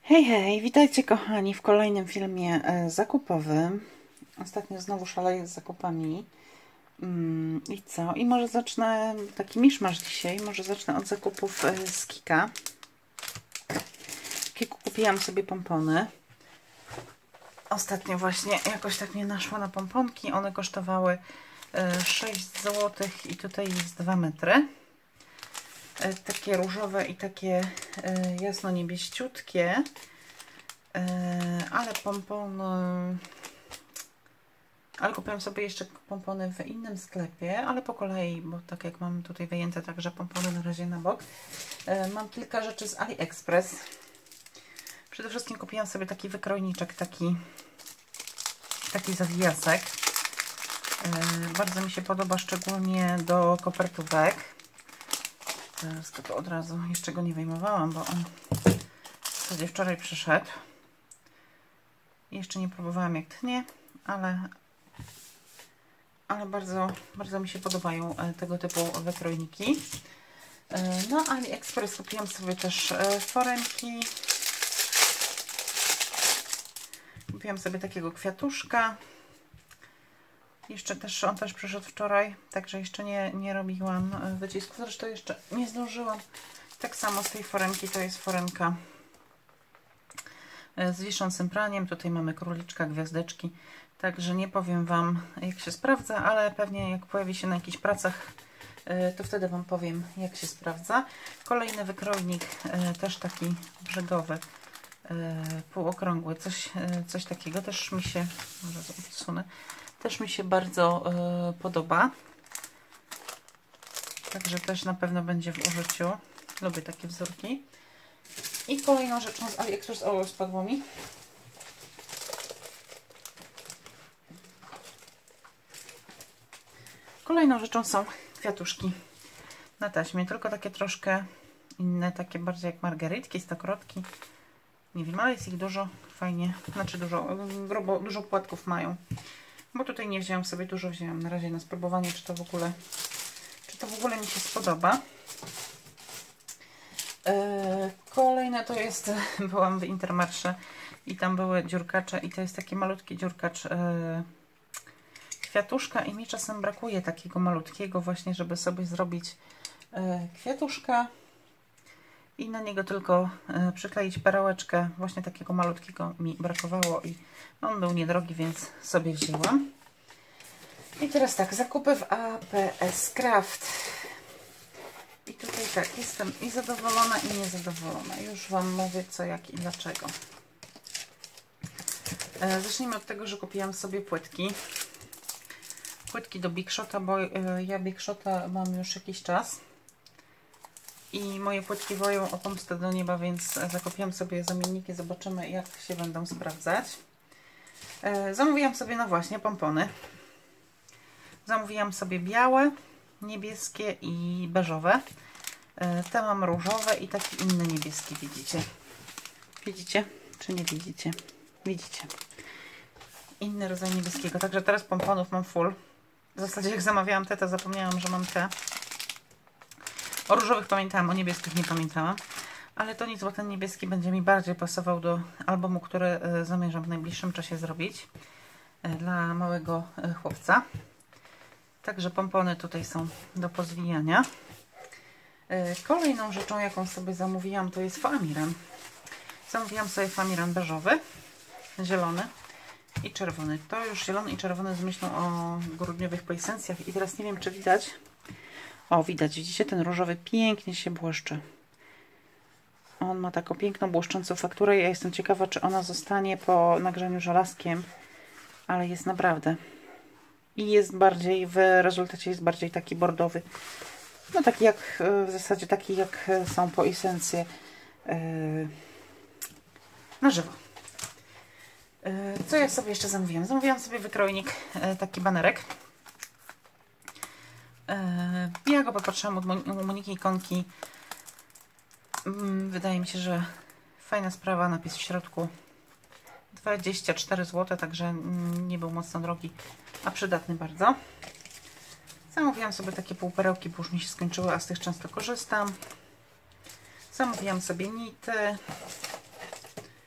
Hej, hej, witajcie kochani w kolejnym filmie zakupowym. Ostatnio znowu szaleję z zakupami. I co? I może zacznę, taki miszmasz dzisiaj, może zacznę od zakupów z Kika. W Kiku kupiłam sobie pompony. Ostatnio właśnie jakoś tak mnie naszło na pomponki. One kosztowały 6 zł i tutaj jest 2 metry. Takie różowe i takie jasno niebieściutkie. Ale pompony... Ale kupiłam sobie jeszcze pompony w innym sklepie, ale po kolei, bo tak jak mam tutaj wyjęte także pompony na razie na bok. Mam kilka rzeczy z AliExpress. Przede wszystkim kupiłam sobie taki wykrojniczek, taki zawijasek. Bardzo mi się podoba, szczególnie do kopertówek. Teraz to od razu, jeszcze go nie wyjmowałam, bo on w zasadzie wczoraj przyszedł. Jeszcze nie próbowałam jak tnie, ale bardzo mi się podobają tego typu wykrojniki. Na AliExpress kupiłam sobie też foremki. Kupiłam sobie takiego kwiatuszka. On też przyszedł wczoraj, także jeszcze nie robiłam wycisków. Zresztą jeszcze nie zdążyłam. Tak samo z tej foremki, to jest foremka z wiszącym praniem. Tutaj mamy króliczka, gwiazdeczki. Także nie powiem Wam, jak się sprawdza, ale pewnie jak pojawi się na jakichś pracach, to wtedy Wam powiem, jak się sprawdza. Kolejny wykrojnik, też taki brzegowy, półokrągły, coś takiego. Też mi się, może odsunę, też mi się bardzo podoba. Także też na pewno będzie w użyciu. Lubię takie wzórki. I kolejną rzeczą z AliExpress, o, spadło mi. Kolejną rzeczą są kwiatuszki na taśmie, tylko takie troszkę inne, takie bardziej jak margaritki, stokrotki. Nie wiem, ale jest ich dużo, fajnie, znaczy dużo płatków mają. Bo tutaj nie wzięłam sobie dużo, wzięłam na razie na spróbowanie, czy to w ogóle mi się spodoba. Kolejne to jest, byłam w Intermarché i tam były dziurkacze i to jest taki malutki dziurkacz kwiatuszka i mi czasem brakuje takiego malutkiego właśnie, żeby sobie zrobić kwiatuszka i na niego tylko przykleić perełeczkę. Właśnie takiego malutkiego mi brakowało i on był niedrogi, więc sobie wzięłam. I teraz tak, zakupy w APS Craft. I tutaj tak, jestem i zadowolona, i niezadowolona. Już Wam mówię co, jak i dlaczego. Zacznijmy od tego, że kupiłam sobie płytki. Płytki do Big Shota, bo ja Big Shota mam już jakiś czas. I moje płytki woją o pomstę do nieba, więc zakupiłam sobie zamienniki. Zobaczymy, jak się będą sprawdzać. Zamówiłam sobie, no właśnie, pompony. Zamówiłam sobie białe, niebieskie i beżowe. Te mam różowe i taki inny niebieski, widzicie? Widzicie? Czy nie widzicie? Widzicie. Inny rodzaj niebieskiego. Także teraz pomponów mam full. W zasadzie jak zamawiałam te, to zapomniałam, że mam te. O różowych pamiętałam, o niebieskich nie pamiętałam. Ale to nic, bo ten niebieski będzie mi bardziej pasował do albumu, który zamierzam w najbliższym czasie zrobić. Dla małego chłopca. Także pompony tutaj są do pozwijania. Kolejną rzeczą, jaką sobie zamówiłam, to jest famiran. Zamówiłam sobie famiran beżowy, zielony i czerwony. To już zielony i czerwony z myślą o grudniowych pejsencjach. I teraz nie wiem, czy widać. O, widać, widzicie? Ten różowy pięknie się błyszczy. On ma taką piękną, błyszczącą fakturę. Ja jestem ciekawa, czy ona zostanie po nagrzaniu żelazkiem. Ale jest naprawdę. I jest bardziej, w rezultacie jest bardziej taki bordowy. No taki jak, w zasadzie taki jak są po esencje na żywo. Co ja sobie jeszcze zamówiłam? Zamówiłam sobie wykrojnik, taki banerek. Ja go popatrzyłam u Moniki Ikonki. Wydaje mi się, że fajna sprawa, napis w środku. 24 zł, także nie był mocno drogi, a przydatny bardzo. Zamówiłam sobie takie półperełki, bo już mi się skończyły, a z tych często korzystam. Zamówiłam sobie nity.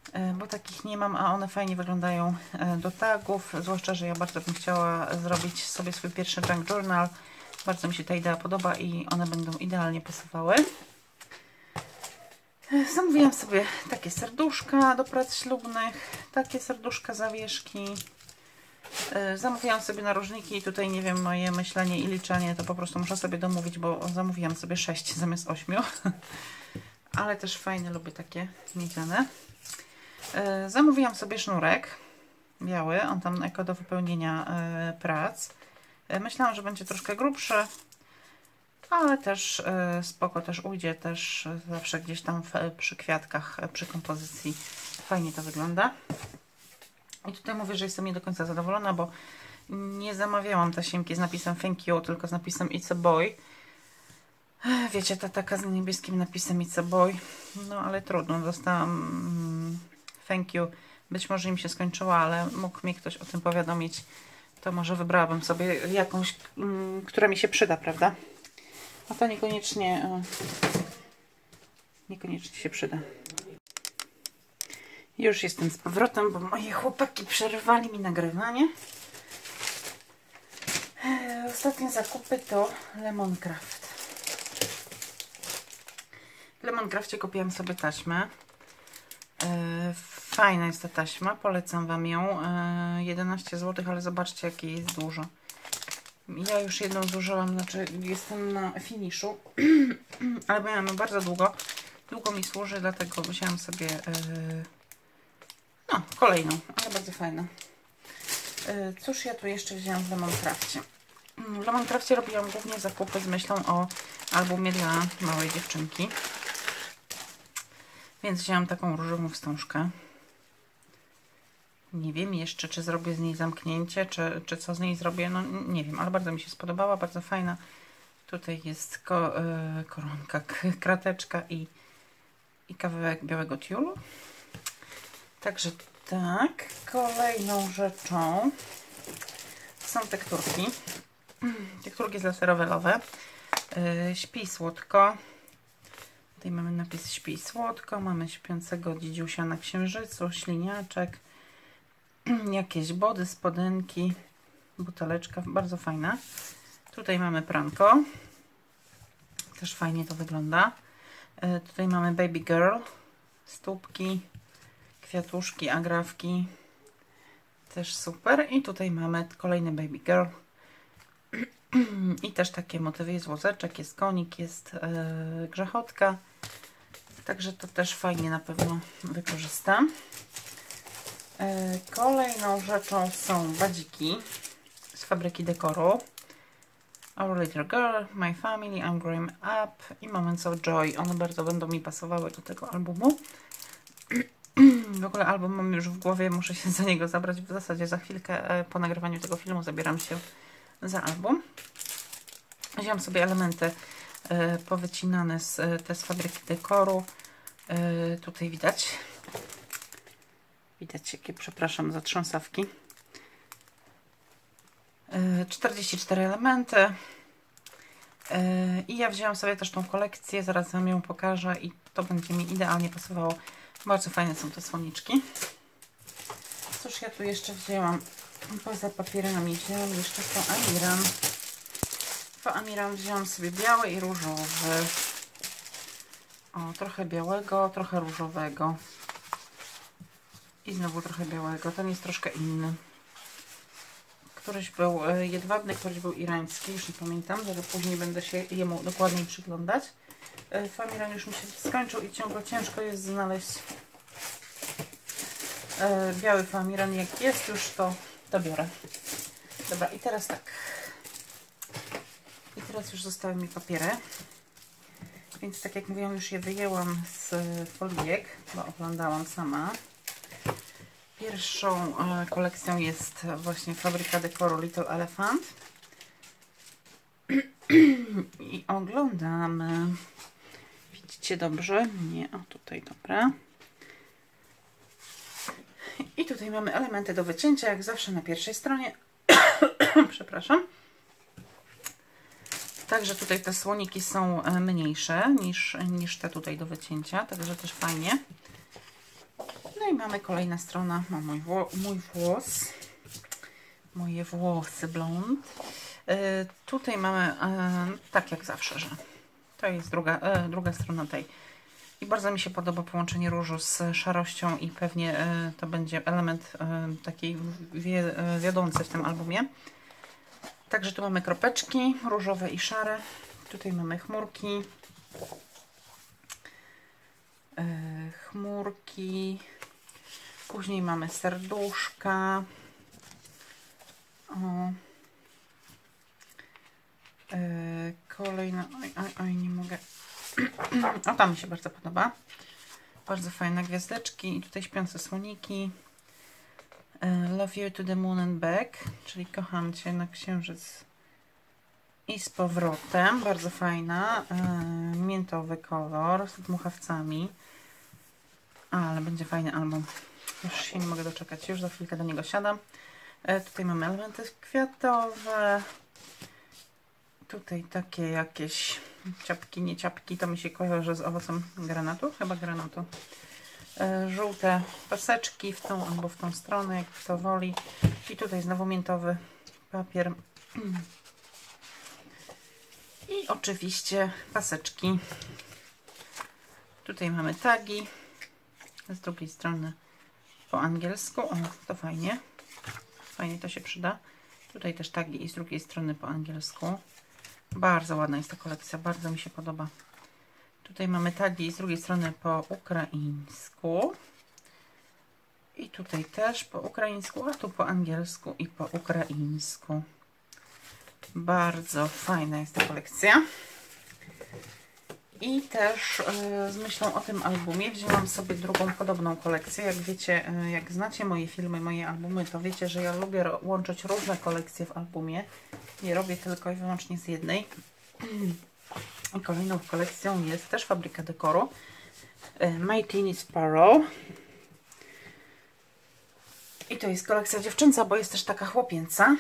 bo takich nie mam, a one fajnie wyglądają do tagów, zwłaszcza, że ja bardzo bym chciała zrobić sobie swój pierwszy junk journal. Bardzo mi się ta idea podoba i one będą idealnie pasowały. Zamówiłam sobie takie serduszka do prac ślubnych, takie serduszka zawieszki. Zamówiłam sobie narożniki i tutaj nie wiem, moje myślenie i liczenie to po prostu muszę sobie domówić, bo zamówiłam sobie 6 zamiast 8. Ale też fajne, lubię takie miedziane. Zamówiłam sobie sznurek biały, on tam jako do wypełnienia prac. Myślałam, że będzie troszkę grubszy, ale też spoko, też ujdzie, też zawsze gdzieś tam przy kwiatkach, przy kompozycji fajnie to wygląda. I tutaj mówię, że jestem nie do końca zadowolona, bo nie zamawiałam tasiemki z napisem thank you, tylko z napisem it's a boy. Wiecie, ta taka z niebieskim napisem it's a boy. No ale trudno, dostałam thank you. Być może im się skończyła, ale mógł mi ktoś o tym powiadomić. To może wybrałabym sobie jakąś, która mi się przyda, prawda? A to niekoniecznie się przyda. Już jestem z powrotem, bo moje chłopaki przerwali mi nagrywanie. Ostatnie zakupy to Lemoncraft. W Lemoncrafcie kupiłam sobie taśmę. Fajna jest ta taśma, polecam Wam ją. 11 zł, ale zobaczcie, jakie jest dużo. Ja już jedną zużyłam, znaczy jestem na finiszu, ale miałam ją bardzo długo. Długo mi służy, dlatego wzięłam sobie no, kolejną, ale bardzo fajna. Cóż ja tu jeszcze wzięłam w Lemoncrafcie? W Lemoncrafcie robiłam głównie zakupy z myślą o albumie dla małej dziewczynki. Więc wzięłam taką różową wstążkę. Nie wiem jeszcze, czy zrobię z niej zamknięcie, czy co z niej zrobię. No nie wiem, ale bardzo mi się spodobała, bardzo fajna. Tutaj jest koronka, krateczka i kawałek białego tiulu. Także tak. Kolejną rzeczą są tekturki. Tekturki laserowe. Śpij słodko. Tutaj mamy napis śpij słodko. Mamy śpiącego dzidziusia na księżycu, śliniaczek. Jakieś body, spodenki, buteleczka, bardzo fajna. Tutaj mamy pranko. Też fajnie to wygląda. Tutaj mamy baby girl, stópki, kwiatuszki, agrafki. Też super. I tutaj mamy kolejny baby girl. I też takie motywy, jest łozeczek, jest konik, jest grzechotka. Także to też fajnie na pewno wykorzystam. Kolejną rzeczą są badziki z fabryki dekoru. Our Little Girl, My Family, I'm Growing Up i Moments of Joy. One bardzo będą mi pasowały do tego albumu. W ogóle album mam już w głowie, muszę się za niego zabrać. W zasadzie za chwilkę po nagrywaniu tego filmu zabieram się za album. Wziąłam sobie elementy powycinane z fabryki dekoru. Tutaj widać. Widać jakie, przepraszam za trząsawki. 44 elementy. I ja wzięłam sobie też tą kolekcję, zaraz Wam ją pokażę i to będzie mi idealnie pasowało. Bardzo fajne są te słoniczki. Cóż ja tu jeszcze wzięłam? Poza papierami wzięłam jeszcze foamiran. Foamiran wzięłam sobie biały i różowy. O, trochę białego, trochę różowego. I znowu trochę białego. Ten jest troszkę inny. Któryś był jedwabny, któryś był irański. Już nie pamiętam, żeby później będę się jemu dokładniej przyglądać. Foamiran już mi się skończył i ciężko jest znaleźć biały foamiran. Jak jest już, to biorę. Dobra, i teraz tak. I teraz już zostały mi papiery. Więc tak jak mówiłam, już je wyjęłam z folijek, bo oglądałam sama. Pierwszą kolekcją jest właśnie fabryka dekoru Little Elephant. I oglądamy. Widzicie dobrze? Nie, o tutaj, dobra. I tutaj mamy elementy do wycięcia, jak zawsze na pierwszej stronie. Przepraszam. Także tutaj te słoniki są mniejsze niż te tutaj do wycięcia, także też fajnie. No i mamy kolejna strona, o, moje włosy blond. Tutaj mamy, tak jak zawsze, że to jest druga strona tej. I bardzo mi się podoba połączenie różu z szarością i pewnie to będzie element taki wiodący w tym albumie. Także tu mamy kropeczki różowe i szare. Tutaj mamy chmurki. Później mamy serduszka. O. Kolejna, oj, nie mogę. O, ta mi się bardzo podoba. Bardzo fajne gwiazdeczki i tutaj śpiące słoniki. Love you to the moon and back, czyli kocham Cię na księżyc i z powrotem. Bardzo fajna. Miętowy kolor z dmuchawcami. Ale będzie fajny album. Już się nie mogę doczekać. Już za chwilkę do niego siadam. Tutaj mamy elementy kwiatowe. Tutaj takie jakieś ciapki, nie ciapki. To mi się kojarzy z owocem granatu. Chyba granatu. Żółte paseczki w tą albo w tą stronę, jak kto woli. I tutaj znowu miętowy papier. I oczywiście paseczki. Tutaj mamy tagi. Z drugiej strony po angielsku. O, to fajnie. Fajnie to się przyda. Tutaj też tagi i z drugiej strony po angielsku. Bardzo ładna jest ta kolekcja. Bardzo mi się podoba. Tutaj mamy tagi z drugiej strony po ukraińsku. I tutaj też po ukraińsku, a tu po angielsku i po ukraińsku. Bardzo fajna jest ta kolekcja. I też z myślą o tym albumie wzięłam sobie drugą podobną kolekcję. Jak wiecie, jak znacie moje filmy, moje albumy, to wiecie, że ja lubię łączyć różne kolekcje w albumie. Nie robię tylko i wyłącznie z jednej. I kolejną kolekcją jest też Fabryka Dekoru. My Teeny Sparrow. I to jest kolekcja dziewczęca, bo jest też taka chłopięca.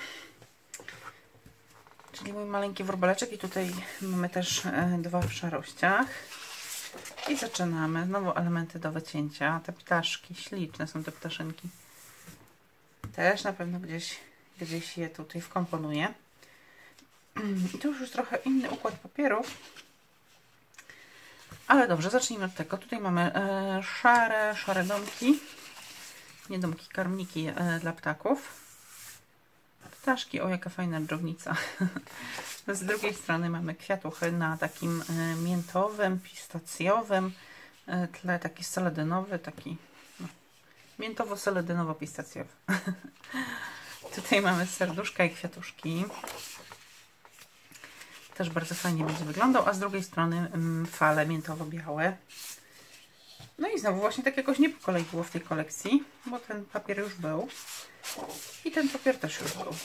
Czyli mój maleńki wróbeleczek. I tutaj mamy też dwa w szarościach. I zaczynamy. Znowu elementy do wycięcia. Te ptaszki, śliczne są te ptaszynki. Też na pewno gdzieś je tutaj wkomponuję. I tu już trochę inny układ papierów. Ale dobrze, zacznijmy od tego. Tutaj mamy szare domki. Nie domki, karmniki dla ptaków. Ptaszki, o jaka fajna dżownica. Z drugiej strony mamy kwiatuchy na takim miętowym, pistacjowym tle, taki seledynowy, taki no, miętowo-seledynowo-pistacjowy. Tutaj mamy serduszka i kwiatuszki. Też bardzo fajnie będzie wyglądał, a z drugiej strony fale miętowo-białe. No i znowu właśnie tak jakoś nie po kolei było w tej kolekcji, bo ten papier już był i ten papier też już był.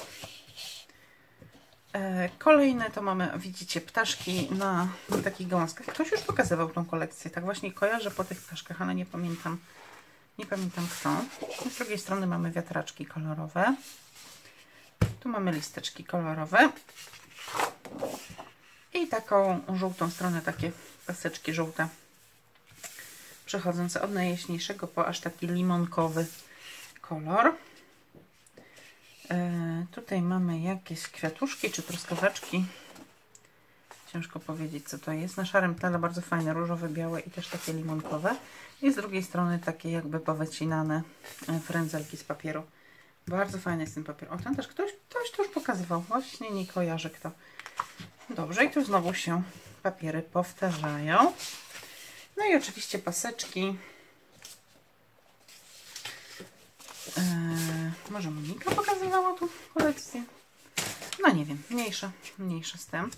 Kolejne to mamy, widzicie, ptaszki na takich gałązkach. Ktoś już pokazywał tą kolekcję, tak właśnie kojarzę po tych ptaszkach, ale nie pamiętam kto. Z drugiej strony mamy wiatraczki kolorowe. Tu mamy listeczki kolorowe. I taką żółtą stronę, takie paseczki żółte, przechodzące od najjaśniejszego po aż taki limonkowy kolor. Tutaj mamy jakieś kwiatuszki czy truskaweczki. Ciężko powiedzieć, co to jest. Na szarym tle bardzo fajne, różowe, białe i też takie limonkowe. I z drugiej strony takie jakby powycinane frędzelki z papieru. Bardzo fajny jest ten papier. O, ten też ktoś to już pokazywał. Właśnie nie kojarzę kto. Dobrze, i tu znowu się papiery powtarzają. No i oczywiście paseczki. Może Monika pokazywała tu kolekcję? No nie wiem, mniejsza z tym.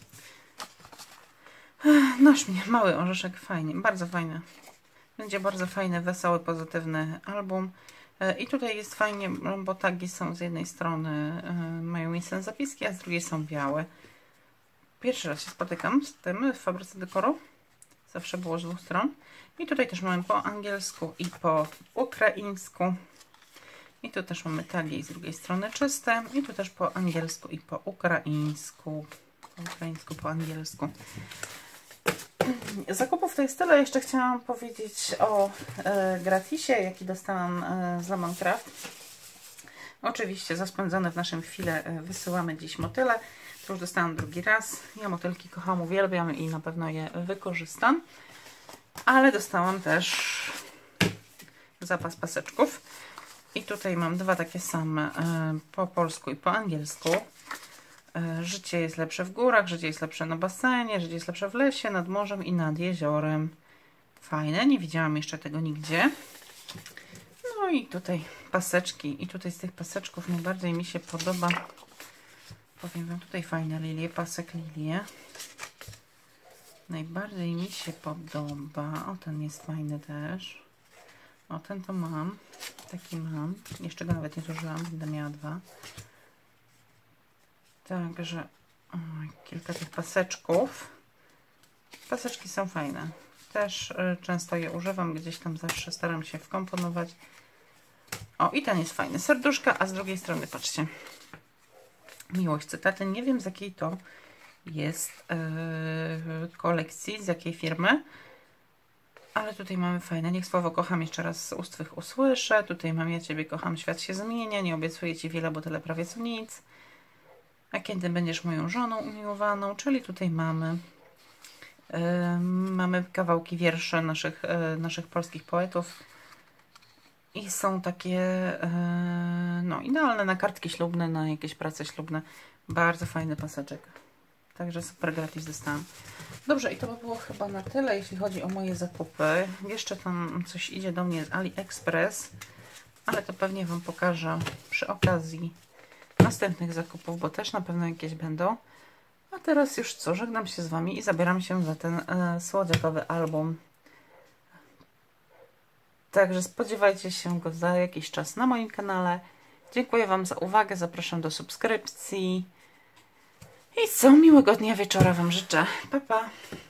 Nasz mały orzeszek, fajnie, bardzo fajny. Będzie bardzo fajny, wesoły, pozytywny album. I tutaj jest fajnie, bo tagi są z jednej strony, mają miejsce na zapiski, a z drugiej są białe. Pierwszy raz się spotykam z tym w Fabryce Dekoru. Zawsze było z dwóch stron. I tutaj też mamy po angielsku i po ukraińsku. I tu też mamy tagi z drugiej strony czyste. I tu też po angielsku i po ukraińsku. Po ukraińsku, po angielsku. zakupów to jest tyle. Jeszcze chciałam powiedzieć o gratisie, jaki dostałam z Lemoncraft. Oczywiście za spędzone w naszym chwilę wysyłamy dziś motyle. To już dostałam drugi raz. Ja motylki kocham, uwielbiam i na pewno je wykorzystam. Ale dostałam też zapas paseczków. I tutaj mam dwa takie same po polsku i po angielsku. Życie jest lepsze w górach, życie jest lepsze na basenie, życie jest lepsze w lesie, nad morzem i nad jeziorem. Fajne, nie widziałam jeszcze tego nigdzie. No i tutaj paseczki. I tutaj z tych paseczków najbardziej mi się podoba. Powiem Wam, tutaj fajne lilie, pasek lilie. Najbardziej mi się podoba. O, ten jest fajny też. O, ten to mam. Taki mam. Jeszcze go nawet nie zużyłam, będę miała dwa. Także kilka tych paseczków. Paseczki są fajne. Też często je używam. Gdzieś tam zawsze staram się wkomponować. O, i ten jest fajny. Serduszka, a z drugiej strony, patrzcie. Miłość, cytaty. Nie wiem, z jakiej to jest kolekcji, z jakiej firmy. Ale tutaj mamy fajne. Niech słowo kocham jeszcze raz z ust Twych usłyszę. Tutaj mam ja Ciebie kocham, świat się zmienia. Nie obiecuję Ci wiele, bo tyle prawie co nic. A kiedy będziesz moją żoną umiłowaną? Czyli tutaj mamy mamy kawałki wierszy naszych polskich poetów. I są takie no, idealne na kartki ślubne, na jakieś prace ślubne. Bardzo fajny paseczek. Także super gratis dostałam. Dobrze, i to by było chyba na tyle, jeśli chodzi o moje zakupy. Jeszcze tam coś idzie do mnie z AliExpress, ale to pewnie Wam pokażę przy okazji następnych zakupów, bo też na pewno jakieś będą. A teraz już co, żegnam się z Wami i zabieram się za ten słodziakowy album. Także spodziewajcie się go za jakiś czas na moim kanale. Dziękuję Wam za uwagę, zapraszam do subskrypcji. I co, miłego dnia wieczora Wam życzę. Pa, pa!